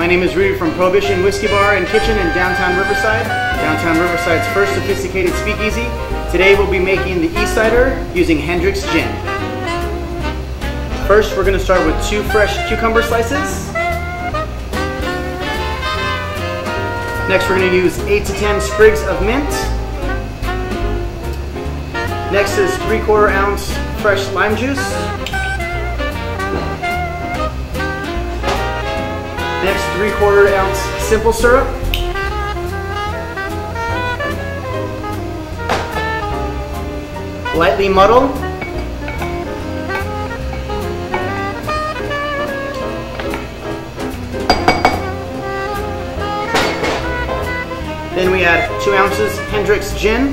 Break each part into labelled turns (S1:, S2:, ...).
S1: name is Rudy from Prohibition Whiskey Bar and Kitchen in downtown Riverside. Downtown Riverside's first sophisticated speakeasy. Today we'll be making the E-Cider using Hendrick's Gin. First we're going to start with 2 fresh cucumber slices. Next we're going to use 8 to 10 sprigs of mint. Next is 3/4 ounce fresh lime juice. Next, 3/4 ounce simple syrup. Lightly muddle. Then we add 2 ounces Hendrick's Gin.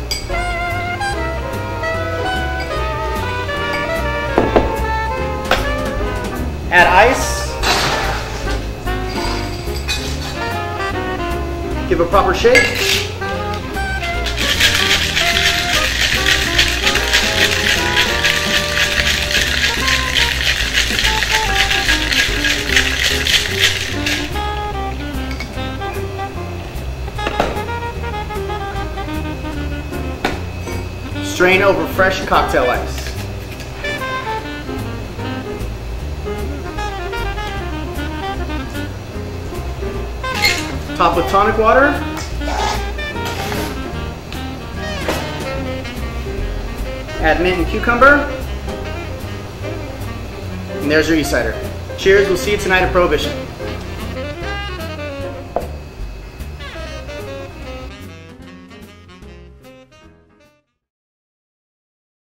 S1: Add ice. Give a proper shake. Strain over fresh cocktail ice. Top with tonic water. Add mint and cucumber. And there's your E-Cider. Cheers, we'll see you tonight at Prohibition.